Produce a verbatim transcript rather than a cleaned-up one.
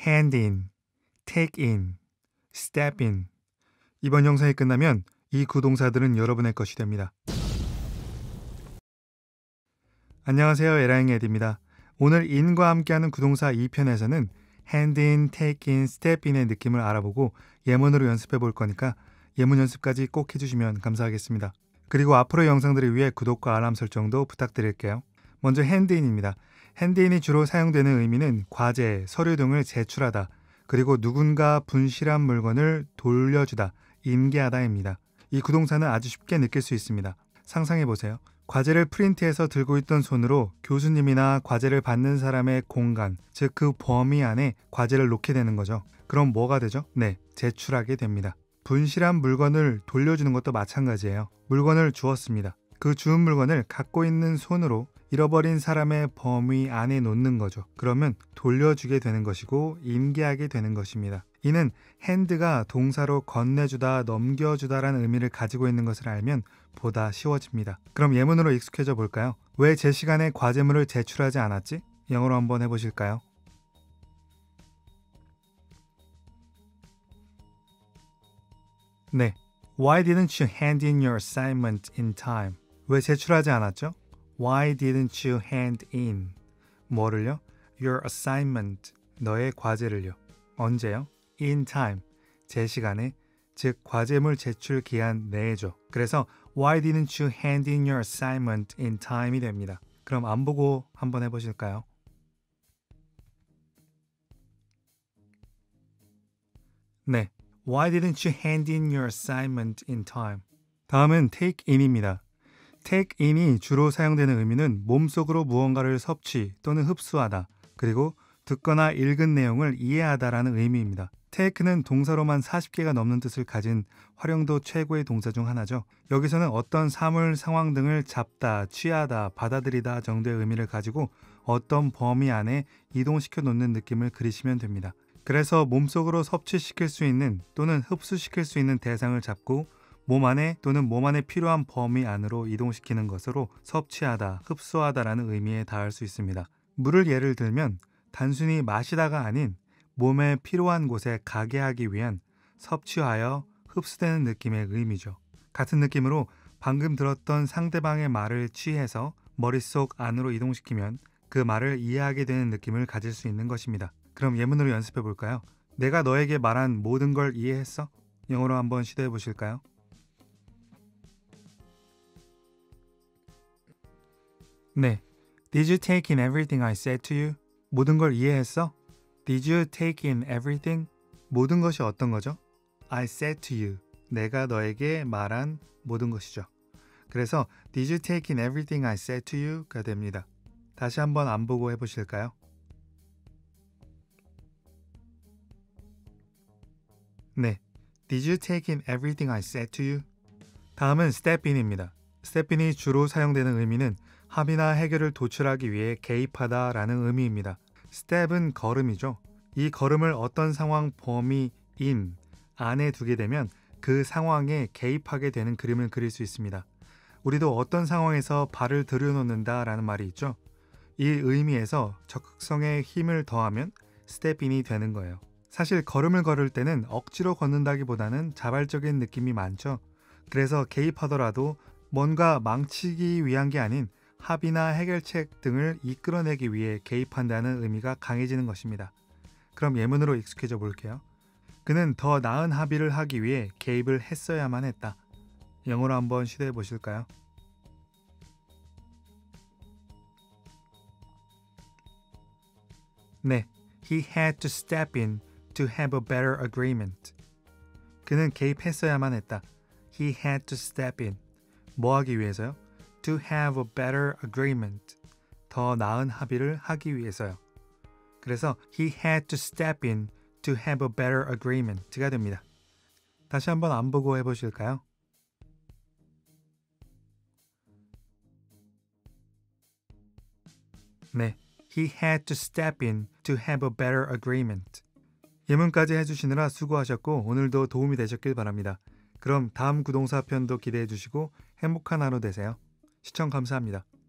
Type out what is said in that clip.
hand in, take in, step in. 이번 영상이 끝나면 이 구동사들은 여러분의 것이 됩니다. 안녕하세요. 에라잉 에디입니다. 오늘 in과 함께하는 구동사 이 편에서는 hand in, take in, step in의 느낌을 알아보고 예문으로 연습해 볼 거니까 예문 연습까지 꼭 해주시면 감사하겠습니다. 그리고 앞으로의 영상들을 위해 구독과 알람 설정도 부탁드릴게요. 먼저 hand in입니다. hand in이 주로 사용되는 의미는 과제, 서류 등을 제출하다, 그리고 누군가 분실한 물건을 돌려주다, 인계하다입니다. 이 구동사는 아주 쉽게 느낄 수 있습니다. 상상해 보세요. 과제를 프린트해서 들고 있던 손으로 교수님이나 과제를 받는 사람의 공간, 즉 그 범위 안에 과제를 놓게 되는 거죠. 그럼 뭐가 되죠? 네, 제출하게 됩니다. 분실한 물건을 돌려주는 것도 마찬가지예요. 물건을 주었습니다. 그 주운 물건을 갖고 있는 손으로 잃어버린 사람의 범위 안에 놓는 거죠. 그러면 돌려주게 되는 것이고 인계하게 되는 것입니다. 이는 hand가 동사로 건네주다, 넘겨주다라는 의미를 가지고 있는 것을 알면 보다 쉬워집니다. 그럼 예문으로 익숙해져 볼까요? 왜 제 시간에 과제물을 제출하지 않았지? 영어로 한번 해보실까요? 네, Why didn't you hand in your assignment in time? 왜 제출하지 않았죠? Why didn't you hand in? 뭐를요? Your assignment, 너의 과제를요. 언제요? In time, 제 시간에, 즉 과제물 제출 기한 내에죠. 그래서 Why didn't you hand in your assignment in time이 됩니다. 그럼 안 보고 한번 해보실까요? 네, Why didn't you hand in your assignment in time? 다음은 take in입니다. take in이 주로 사용되는 의미는 몸속으로 무언가를 섭취 또는 흡수하다, 그리고 듣거나 읽은 내용을 이해하다라는 의미입니다. take는 동사로만 사십 개가 넘는 뜻을 가진 활용도 최고의 동사 중 하나죠. 여기서는 어떤 사물, 상황 등을 잡다, 취하다, 받아들이다 정도의 의미를 가지고 어떤 범위 안에 이동시켜 놓는 느낌을 그리시면 됩니다. 그래서 몸속으로 섭취시킬 수 있는 또는 흡수시킬 수 있는 대상을 잡고 몸 안에 또는 몸 안에 필요한 범위 안으로 이동시키는 것으로 섭취하다, 흡수하다라는 의미에 닿을 수 있습니다. 물을 예를 들면 단순히 마시다가 아닌 몸에 필요한 곳에 가게 하기 위한 섭취하여 흡수되는 느낌의 의미죠. 같은 느낌으로 방금 들었던 상대방의 말을 취해서 머릿속 안으로 이동시키면 그 말을 이해하게 되는 느낌을 가질 수 있는 것입니다. 그럼 예문으로 연습해 볼까요? 내가 너에게 말한 모든 걸 이해했어? 영어로 한번 시도해 보실까요? 네, Did you take in everything I said to you? 모든 걸 이해했어? Did you take in everything? 모든 것이 어떤 거죠? I said to you. 내가 너에게 말한 모든 것이죠. 그래서 Did you take in everything I said to you?가 됩니다. 다시 한번 안 보고 해보실까요? 네, Did you take in everything I said to you? 다음은 step in입니다. step in이 주로 사용되는 의미는 합의나 해결을 도출하기 위해 개입하다 라는 의미입니다. step은 걸음이죠. 이 걸음을 어떤 상황 범위 in, 안에 두게 되면 그 상황에 개입하게 되는 그림을 그릴 수 있습니다. 우리도 어떤 상황에서 발을 들여놓는다 라는 말이 있죠. 이 의미에서 적극성에 힘을 더하면 step in이 되는 거예요. 사실 걸음을 걸을 때는 억지로 걷는다기보다는 자발적인 느낌이 많죠. 그래서 개입하더라도 뭔가 망치기 위한 게 아닌 합의나 해결책 등을 이끌어내기 위해 개입한다는 의미가 강해지는 것입니다. 그럼 예문으로 익숙해져 볼게요. 그는 더 나은 합의를 하기 위해 개입을 했어야만 했다. 영어로 한번 시도해 보실까요? 네, He had to step in to have a better agreement. 그는 개입했어야만 했다. He had to step in. 뭐 하기 위해서요? To have a better agreement. 더 나은 합의를 하기 위해서요. 그래서 he had to step in to have a better agreement가 됩니다. 다시 한번 안 보고 해보실까요? 네, he had to step in to have a better agreement. 예문까지 해주시느라 수고하셨고 오늘도 도움이 되셨길 바랍니다. 그럼 다음 구동사 편도 기대해 주시고 행복한 하루 되세요. 시청 감사합니다.